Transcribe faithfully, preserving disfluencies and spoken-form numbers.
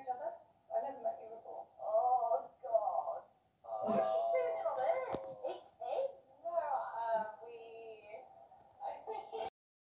each other? I never met you before. Oh, God. Uh,